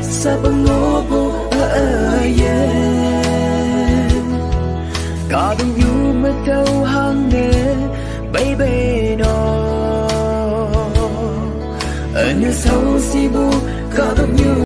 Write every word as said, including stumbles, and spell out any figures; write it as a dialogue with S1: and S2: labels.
S1: sa bangobo aaye ka dum yu ma tau hang ne baby no anu sau si bu ka dum yu